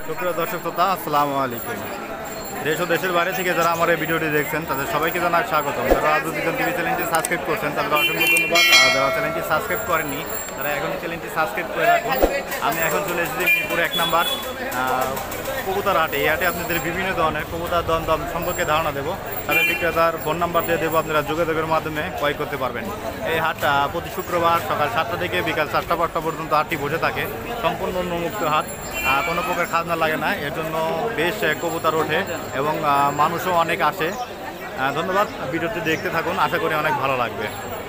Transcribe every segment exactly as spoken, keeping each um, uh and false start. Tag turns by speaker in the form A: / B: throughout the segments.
A: সুপ্রিয় দর্শক শ্রোতা, আসসালামু আলাইকুম। দেশ ও দেশের বাইরে থেকে যারা আমার এই ভিডিওটি দেখছেন তাদের সবাইকে জানাই স্বাগতম। যারা আজ দুজন টিভি চ্যানেলটি সাবস্ক্রাইব করছেন তাদের অসংখ্য ধন্যবাদ। আর যারা চ্যানেলটি সাবস্ক্রাইব করেননি তারা এখন চ্যানেলটি সাবস্ক্রাইব করে রাখুন। আমি এখন চলে এসেছি মিরপুর এক নাম্বার কবুতর হাটে। এই হাটে আপনাদের বিভিন্ন ধরনের কবুতর দম দম সম্পর্কে ধারণা দেবো। তাদের বিক্রেতার ফোন নাম্বার দিয়ে দেবো, আপনারা যোগাযোগের মাধ্যমে ক্রয় করতে পারবেন। এই হাটটা প্রতি শুক্রবার সকাল সাতটা থেকে বিকাল চারটা পাঁচটা পর্যন্ত হাটটি বসে থাকে। সম্পূর্ণ উন্মুক্ত হাট, কোনো প্রকার খাজনা লাগে না। এর জন্য বেশ কবুতর ওঠে এবং মানুষও অনেক আসে। ধন্যবাদ, ভিডিওটি দেখতে থাকুন, আশা করি অনেক ভালো লাগবে।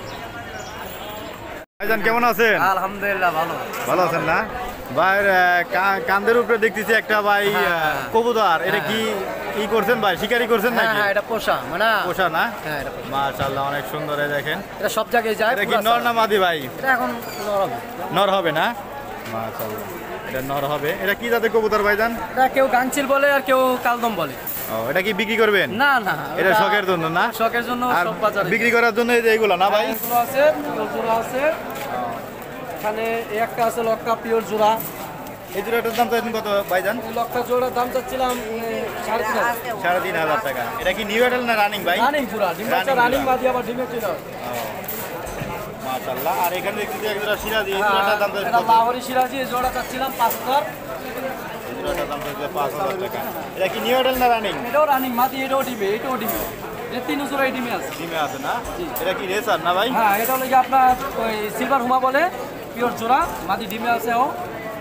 A: ভাইজান কেমন আছেন?
B: আলহামদুলিল্লাহ ভালো।
A: ভালো আছেন না? ভাইয়ের কান্দের উপরে দেখতেছি একটা ভাই কবুতর, এটা কি কি করছেন ভাই? শিকারি করছেন নাকি?
B: হ্যাঁ, এটা পোষা মানে
A: পোষা না?
B: হ্যাঁ, এটা
A: মাশাআল্লাহ, অনেক সুন্দর। দেখেন
B: এটা সব জায়গায় যায়।
A: এটা কি নর না মাদি ভাই?
B: এটা এখন নর হবে।
A: নর হবে না? মাশাআল্লাহ, এটা নর হবে। এটা কি জাতের কবুতর ভাইজান?
B: এটা কেউ গাংচিল বলে আর কেউ কালদম বলে।
A: ও, এটা কি বিক্রি করবেন?
B: না না,
A: এটা শখের জন্য না?
B: শখের জন্য
A: আর
B: সব বাজারে
A: বিক্রি করার জন্য এই যে এইগুলা না ভাই?
B: এগুলো আছে, জোড়া আছে। এখানে একটা আছে লক্কা পিওর জোড়া।
A: এই জোড়াটার দাম তো এখন কত ভাইজান?
B: এই লক্কা জোড়ার দাম চাচ্ছিলাম সাড়ে তিন হাজার
A: সাড়ে তিন হাজার টাকা। এটা কি নিউ এডাল না রানিং ভাই?
B: রানিং জোড়া, ডিম বাচ্চা রানিং বাদি আবার ডিমে ছিল।
A: মাশাআল্লাহ। আর এখানে দেখতেছি এক জোড়া সিরাজি, এই জোড়াটার দাম তো
B: এটা লাহোরি সিরাজি, এই জোড়া চাচ্ছিলাম পাঁচ হাজার।
A: এই জোড়াটার দাম তো পাঁচ হাজার টাকা। এটা কি নিউ এডাল না রানিং?
B: এটাও রানিং মাদি, এটাও ডিমে, এটাও ডিমে। এটা তিন জোড়া ডিমে আছে।
A: ডিমে আছে না? এটা কি রেসার না ভাই?
B: হ্যাঁ, এটা হলো কি আপনার ওই সিলভার হুমা বলে, পিওর জোড়া মাদি ডিমে আছে। ও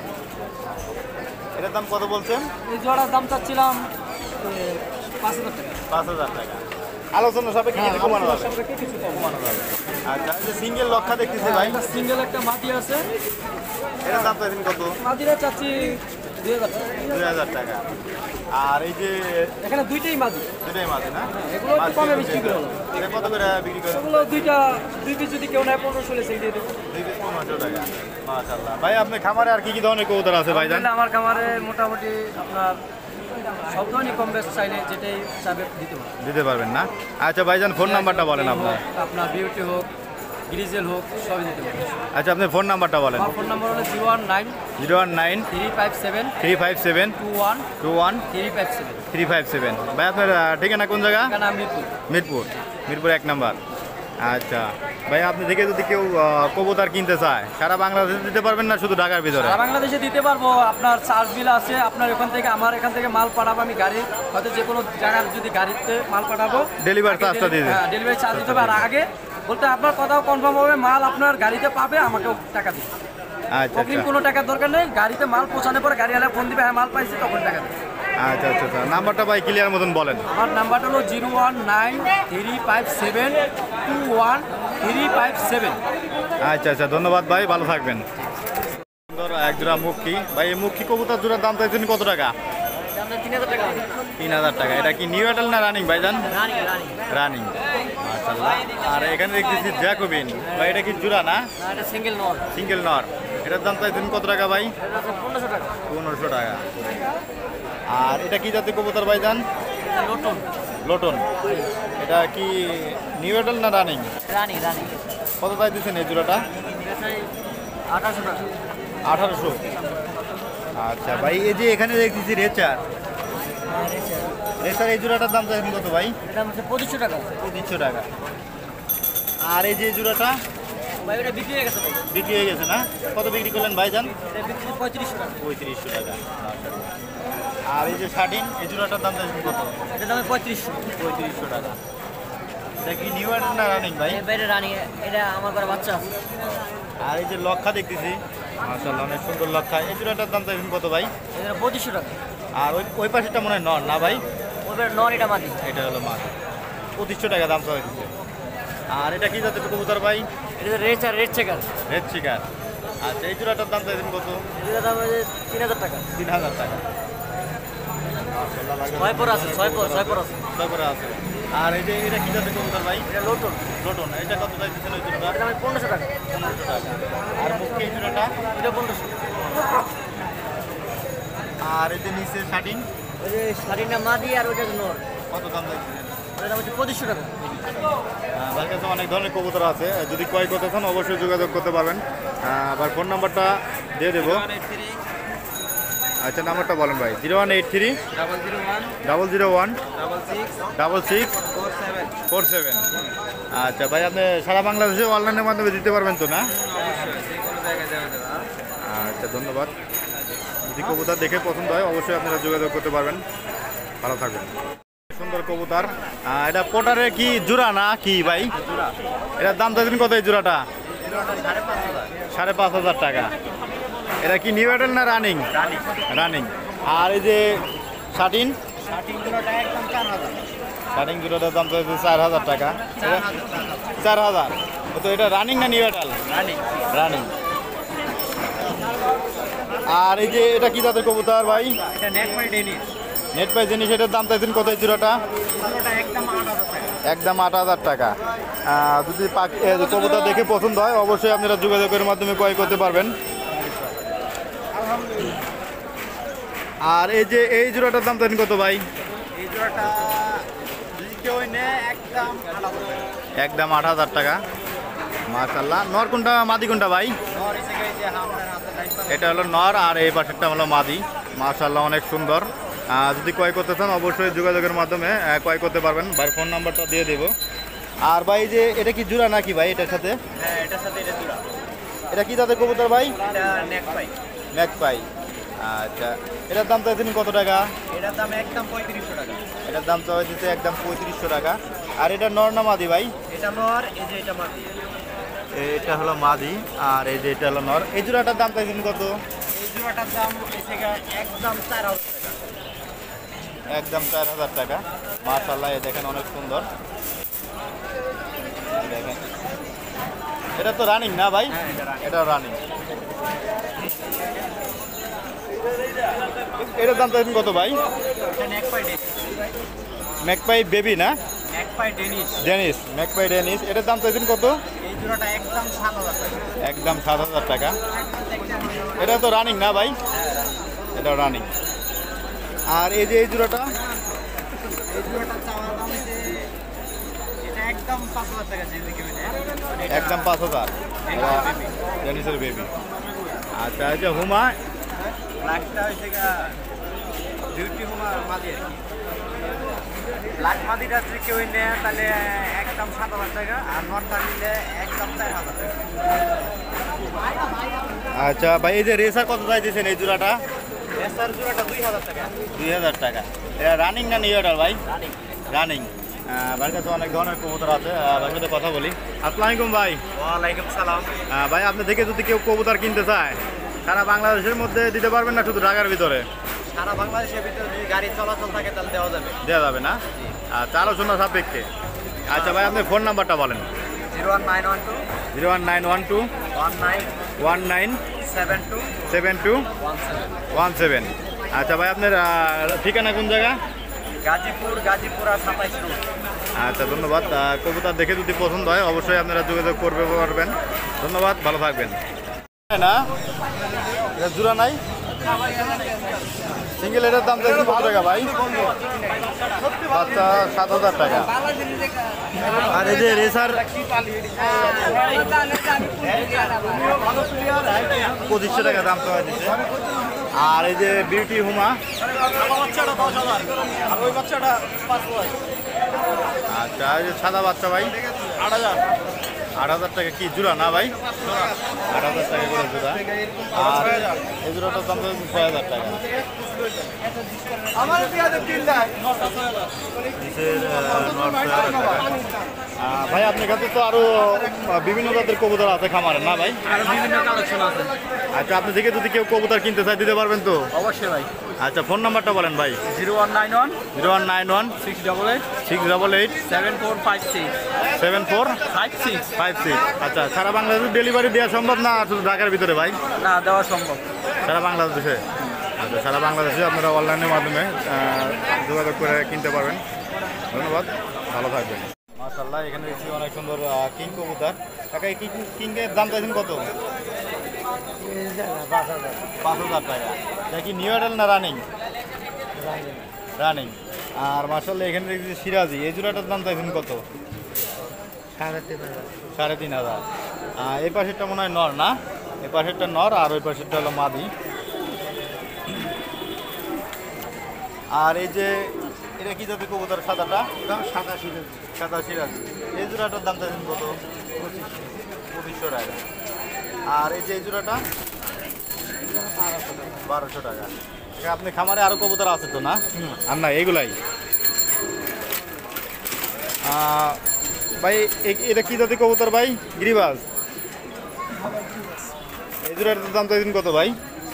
A: এটার দাম কত বলছেন?
B: এই জোড়ার দাম চাচ্ছিলাম পাঁচ হাজার টাকা।
A: পাঁচ হাজার টাকা। আলোচনা সাপেক্ষে কিছু কমানো যাবে?
B: সাপেক্ষে কিছু কম।
A: কমানো যাবে। আচ্ছা, এই যে সিঙ্গেল লক্ষা দেখতেছি ভাই,
B: এটা সিঙ্গেল একটা মাদি আছে।
A: এটার দাম তো এখন কত?
B: মাদিরা চাচ্ছি দুই হাজার টাকা।
A: দুই হাজার টাকা। আর এই যে
B: এখানে দুইটাই মাদি,
A: দুটাই মাঝে না?
B: এগুলো একটু কমে বেশি করে হলো।
A: এটা কত করে বিক্রি করে?
B: এগুলো দুইটা দুই পিস যদি কেউ নেয় পনেরো ষোলো সেই দিয়ে দেবো।
A: দুই পিস পনেরোশো টাকা। মাশাআল্লাহ। ভাই আপনার খামারে আর কি কি ধরনের কবুতর আছে ভাই জান?
B: আমার খামারে মোটামুটি আপনার সব ধরনের কম বেশ চাইলে যেটাই চাবে দিতে পারবো।
A: দিতে পারবেন না? আচ্ছা ভাইজান, ফোন নাম্বারটা বলেন আপনার।
B: আপনার বিউটি হোক, গ্রিজেল হোক, সবই দিতে পারবো।
A: আচ্ছা, আপনি ফোন নাম্বারটা বলেন।
B: আমার ফোন নাম্বার হলো zero one nine
A: zero one nine
B: three five seven
A: three five seven
B: two one
A: two one
B: three five seven.
A: Three five seven. ভাই আপনার আহ, ঠিকানা কোন জায়গা?
B: নাম মিরপুর।
A: মিরপুর, মিরপুর এক নাম্বার। আচ্ছা ভাই, আপনি থেকে যদি কেউ আহ, কবুতর কিনতে চায় সারা বাংলাদেশে দিতে পারবেন না শুধু ঢাকার ভিতরে?
B: সারা বাংলাদেশে দিতে পারবো। আপনার চার্জ বিল আছে, আপনার ওখান থেকে আমার এখান থেকে মাল পাঠাবো, আমি গাড়ি হয়তো যে কোনো জায়গার যদি গাড়িতে মাল পাঠাবো
A: ডেলিভারি চার্জটা দিয়ে দেন?
B: হ্যাঁ, ডেলিভারি চার্জ দিতে হবে। আর আগে বলতে আপনার কথাও কনফার্ম হবে, মাল আপনার গাড়িতে পাবে, আমাকেও টাকা দিবে।
A: আচ্ছা
B: অগ্রিম
A: আচ্ছা
B: কোনো টাকার দরকার নেই। গাড়িতে মাল পৌঁছানোর পরে গাড়িওয়ালা ফোন দিবে, হ্যাঁ মাল পাইছি, তখন টাকা দেবে।
A: আচ্ছা আচ্ছা আচ্ছা নাম্বারটা ভাই ক্লিয়ার মতন বলেন।
B: আমার নাম্বারটা হলো zero one nine three five seven two one three five seven.
A: আচ্ছা আচ্ছা, ধন্যবাদ ভাই, ভালো থাকবেন। সুন্দর এক জোড়া মুখী ভাই। এই মুখী কবুতর জোড়ার দাম চাইছেন কত টাকা?
B: তিন হাজার টাকা।
A: তিন হাজার টাকা। এটা কি নিউ এডাল না রানিং ভাইজান? রানিং। মাশাআল্লাহ। আর এখানে দেখতেছি জ্যাকোবিন ভাই, এটা কি জোড়া না?
B: এটা সিঙ্গেল নর।
A: সিঙ্গেল নর। এটার দাম চাইছেন কত টাকা ভাই?
B: পনেরোশো টাকা।
A: পনেরোশো টাকা। আর এটা কি জাতের কবুতর ভাইজান?
B: লোটন।
A: লোটন। এটা কি নিউ এডাল না রানিং?
B: রানি রানি।
A: কত চাই দিচ্ছেন এই জোড়াটা?
B: আঠারোশো টাকা।
A: আঠারোশো। আচ্ছা ভাই, এই যে এখানে দেখতেছি রেচার, রেচার এই জোড়াটার দাম চাইছেন কত ভাই?
B: এটা হচ্ছে পঁচিশশো টাকা।
A: পঁচিশশো টাকা। আর এই যে জোড়াটা
B: ভাই ওটা বিক্রি হয়ে গেছে।
A: বিক্রি হয়ে গেছে না? কত বিক্রি করলেন ভাইজান?
B: এটা বিক্রি পঁয়ত্রিশশো টাকা।
A: পঁয়ত্রিশশো টাকা। আর এই যে শার্টিন এই জোড়াটার দাম চাইছেন কত?
B: এটা দামে পঁয়ত্রিশশো।
A: পঁয়ত্রিশশো টাকা। এটা কি নিউ এডাল না রানিং ভাই?
B: বাইরে রানি, এটা আমার ঘরে বাচ্চা আছে।
A: আর এই যে লক্ষা দেখতেছি, মাশাআল্লাহ অনেক সুন্দর লক্ষা। এই জোড়াটার দাম চাইছেন কত ভাই?
B: এটা পঁচিশশো টাকা।
A: আর ওই ওই পাশেটা মনে হয় নর না ভাই?
B: ওদের নন, এটা মাদি।
A: এটা হলো মাছ। পঁচিশশো টাকা দাম চাই দিচ্ছে। আর এটা কি জাতের কবুতর ভাই?
B: এটা রেড আর রেড চেকার।
A: রেড শিকার। আচ্ছা, এই জোড়াটার দাম চাইছেন কত?
B: এটা দাম হচ্ছে তিন হাজার টাকা।
A: তিন হাজার টাকা।
B: ছয় পর আছে, ছয় পর ছয় পর আছে।
A: ছয় করে আছে। আর এই যে এটা কি জাতের কবুতর ভাই?
B: এটা লোটন।
A: লোটন। এটা কত চাই দিচ্ছেন ওই জোড়াটা?
B: এটা আমি পনেরোশো টাকা।
A: পনেরোশো টাকা। আর মুখে এই জোড়াটা?
B: এটা পনেরোশো।
A: আর এই যে নিচে শার্টিং?
B: ওই যে শাড়িটা মাদি আর ওইটা নর।
A: কত দাম চাইছেন?
B: ওটা দাম হচ্ছে পঁচিশশো টাকা।
A: তার কাছে অনেক ধরনের কবুতর আছে, যদি ক্রয় করতে চান অবশ্যই যোগাযোগ করতে পারবেন। আবার ফোন নাম্বারটা দিয়ে দেবো। আচ্ছা নাম্বারটা বলেন ভাই। Zero one eight three
B: double zero one
A: double zero one
B: double six
A: double six
B: four seven.
A: Four seven. আচ্ছা ভাই আপনি সারা বাংলাদেশে অনলাইনের মাধ্যমে দিতে পারবেন তো না?
B: অবশ্যই যে কোনো জায়গায় যাওয়া যাবে।
A: আচ্ছা ধন্যবাদ। যদি কবুতর দেখে পছন্দ হয় অবশ্যই আপনারা যোগাযোগ করতে পারবেন। ভালো থাকবেন। সুন্দর কবুতর। আহ, এটা পোটারে কি জোড়া না কি ভাই? এটার দাম চাইছেন কত এই জোড়াটা? সাড়ে পাঁচ হাজার টাকা। এটা কি নিউ অ্যাডাল্ট না রানিং? রানিং। আর এই যে শাটিন শাটিং জোড়াটার দাম চাইছে চার হাজার টাকা। চার হাজার। তো এটা রানিং না নিউ অ্যাডাল্ট? রানিং। আর এই যে এটা কি জাতের কবুতর ভাই? নেট পাই জিনিস। এটার দাম চাইছেন কত এই জোড়াটা? একদম আট হাজার টাকা। আহ, যদি পাখি এ, কবুতর দেখে পছন্দ হয় অবশ্যই আপনারা যোগাযোগের মাধ্যমে ক্রয় করতে পারবেন। আর এই যে এই জোড়াটার দাম চাইছেন কত ভাই?
B: এই জোড়াটা যদি কেউ নেয় একদম
A: একদম আট হাজার টাকা। মাশাআল্লাহ। নর কোনটা মাদি কোনটা ভাই? এটা হলো নর আর এই পাশেরটা হলো মাদি। মাশাআল্লাহ অনেক সুন্দর। আহ, যদি ক্রয় করতে চান অবশ্যই যোগাযোগের মাধ্যমে আহ, ক্রয় করতে পারবেন। ভাই ফোন নাম্বারটা দিয়ে দেবো। আর ভাই যে এটা কি জোড়া নাকি ভাই এটার সাথে?
B: হ্যাঁ এটার সাথে এটা জোড়া।
A: এটা কি তাদের কবুতর ভাই?
B: এটা নেক পাই।
A: ম্যাক পাই। আচ্ছা এটার দাম চাইছেন কত টাকা?
B: এটার দাম একদম পঁয়ত্রিশশো টাকা।
A: এটার দাম চাওয়া দিচ্ছে একদম পঁয়ত্রিশশো টাকা। আর এটা নর না মাদি ভাই?
B: এটা নর, এই যে এটা মাদি।
A: এটা হলো মাদি আর এই যে এটা হলো নর। এই জোড়াটার দাম চাইছেন কত?
B: এই জোড়াটার দাম এসে একদম চার হাজার টাকা।
A: একদম চার হাজার টাকা। মাশাআল্লাহ এই দেখেন অনেক সুন্দর। দেখেন এটা তো রানিং না ভাই?
B: হ্যাঁ এটা রানিং।
A: এটা রানিং। এটার দাম চাইছেন কত ভাই?
B: এটা magpie Danish.
A: Magpie baby না?
B: Magpie Danish.
A: Danish. Magpie Danish. এটার দাম চাইছেন কত?
B: এই জোড়াটা একদম সাত হাজার টাকা।
A: একদম সাত হাজার টাকা। এটা তো রানিং না ভাই? এটা রানিং। আর এই যে এই জোড়াটা?
B: এই জোড়াটা চাওয়ার দাম হচ্ছে এটা একদম পাঁচ হাজার টাকা। যদি কেউ নেয়
A: একদম পাঁচ হাজার। ডেনিসের বেবি। আচ্ছা এই যে হুমা?
B: ব্ল্যাকটা হচ্ছে বিউটি হুমা মাদি আর কি। ব্ল্যাক মাদিটা যদি কেউ নেয় তাহলে একদম সাত হাজার টাকা। আর নটটা নিলে একদম চার হাজার টাকা।
A: আচ্ছা ভাই এই যে রেসার কত চাইতেছেন এই জোড়াটা?
B: এসআর জোড়াটা দুই হাজার টাকা।
A: দুই হাজার টাকা। এটা রানিং না নিউ অর্ডার ভাই? রানিং। ভাইয়ের কাছে অনেক ধরনের কবুতর আছে। আহ, ভাইয়ের সাথে কথা বলি। আসসালামু আলাইকুম ভাই।
B: ওয়ালাইকুম সালাম।
A: আহ, ভাই আপনি দেখে যদি কেউ কবুতর কিনতে চায় সারা বাংলাদেশের মধ্যে দিতে পারবেন না শুধু ঢাকার ভিতরে?
B: সারা বাংলাদেশের ভিতরে যদি গাড়ি চলাচল থাকে তাহলে দেওয়া যাবে।
A: দেওয়া যাবে না? আচ্ছা আলোচনা সাপেক্ষে। আচ্ছা ভাই আপনি ফোন নাম্বারটা বলেন।
B: Zero one nine one two
A: zero one nine one two
B: one nine
A: one nine
B: seven two
A: seven two
B: one seven.
A: One seven. আচ্ছা ভাই আপনার আহ, ঠিকানা কোন জায়গা?
B: গাজীপুর গাজীপুর আর সাতাইশ রোড।
A: আচ্ছা ধন্যবাদ। আহ, কবুতর দেখে যদি পছন্দ হয় অবশ্যই আপনারা যোগাযোগ করবে পারবেন। ধন্যবাদ, ভালো থাকবেন। না এটা জোড়া নাই? সিঙ্গেল এটার দাম চাইছেন কত টাকা ভাই? বাচ্চা সাত হাজার টাকা। আর এই যে রেসার পঁচিশশো টাকা দাম চাওয়া দিচ্ছে। আর এই যে বিউটি হুমা
B: বাচ্চাটা দশ হাজার আর ওই বাচ্চাটা পাঁচ হাজার।
A: আচ্ছা এই যে সাদা বাচ্চা ভাই
B: আট হাজার।
A: আট হাজার টাকা। কি জোড়া না ভাই? আট হাজার টাকা করে জোড়া। আর এই জোড়াটার দাম তো ছয় হাজার টাকা।
B: আমার তিন লাখ
A: নিচের, আহ, নর ছয় হাজার টাকা। আহ, ভাই আপনার কাছে তো আরো আহ, বিভিন্ন জাতের কবুতর আছে খামারে না ভাই?
B: আর বিভিন্ন কালেকশন আছে।
A: আচ্ছা আপনি থেকে যদি কেউ কবুতর কিনতে চায় দিতে পারবেন তো?
B: অবশ্যই ভাই।
A: আচ্ছা ফোন নাম্বারটা বলেন ভাই।
B: Zero one nine one
A: zero one nine one
B: six double eight
A: six double eight
B: seven four five six
A: seven four
B: five six.
A: Five six. আচ্ছা সারা বাংলাদেশে ডেলিভারি দেওয়া সম্ভব না শুধু ঢাকার ভিতরে ভাই?
B: না দেওয়া সম্ভব।
A: সারা বাংলাদেশে? আচ্ছা সারা বাংলাদেশে আপনারা অনলাইনের মাধ্যমে আহ, যোগাযোগ করে কিনতে পারবেন। ধন্যবাদ, ভালো থাকবেন। মাশাআল্লাহ এখানে দেখছি অনেক সুন্দর আহ, কিং কবুতর। কাকা এই কিং কিংয়ের দাম চাইছেন কত? পাঁচ হাজার টাকা। এটা কি নিউ অ্যাডাল্ট না রানিং? রানিং। আর মাশাআল্লাহ এখানে দেখছি সিরাজি। এই জোড়াটার দাম চাইছেন কত?
B: সাড়ে তিন হাজার।
A: সাড়ে তিন হাজার। এই পাশেরটা মনে হয় নর না? এই পাশেরটা নর আর ওই পাশেরটা হলো মাদি। আর এই যে এটা কি জাতের কবুতর সাদাটা?
B: দাম সাতাশি
A: সাদা সিরাজ। এই জোড়াটার দাম চাইছেন কত? পঁচিশশো টাকা। আর এই যে এই জোড়াটা বারোশো টাকা। এটা আপনি খামারে আরো কবুতর আছে তো না? আর না এইগুলাই। আহ, ভাই এ- এটা কি জাতের কবুতর ভাই? গিরিবাজ। এই জোড়াটার দাম চাইছেন কত ভাই?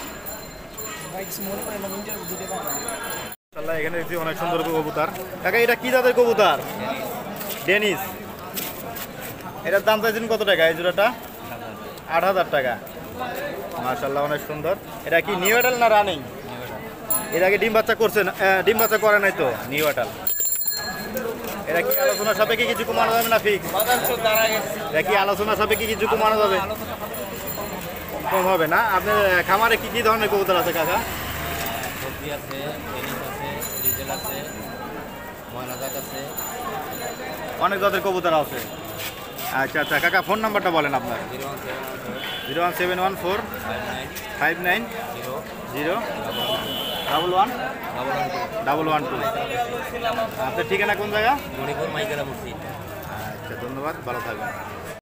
A: মাশাআল্লাহ, এখানে দেখছি অনেক সুন্দর কবুতর। কাকা এটা কি জাতের কবুতর? ডেনিস। এটার দাম চাইছেন কত টাকা এই জোড়াটা? আট হাজার টাকা। মাশাআল্লাহ, অনেক সুন্দর। এটা কি নিউ এডাল না রানিং? এর আগে ডিম বাচ্চা করছে না? আহ, ডিম বাচ্চা করে নাই তো? নিউ এডাল। এটা কি আলোচনা সাপেক্ষে কিছু কমানো যাবে না ফিক্স? এটা কি আলোচনা সাপেক্ষে কিছু কমানো যাবে? কম হবে না? আপনার খামারে কি কি ধরনের কবুতর আছে কাকা?
B: সবজি আছে, টেনিস আছে, ডিজেল আছে, ময়নাজাক আছে।
A: অনেক জাতের কবুতর আছে। আচ্ছা আচ্ছা কাকা, ফোন নাম্বারটা বলেন আপনার।
B: Zero one seven one four
A: zero one seven one four
B: five nine
A: five nine
B: zero
A: zero double one
B: double one two
A: double one two. আপনার ঠিকানা কোন জায়গা?
B: মণিপুর মাইকেরা মসজিদ।
A: আচ্ছা, ধন্যবাদ, ভালো থাকবেন।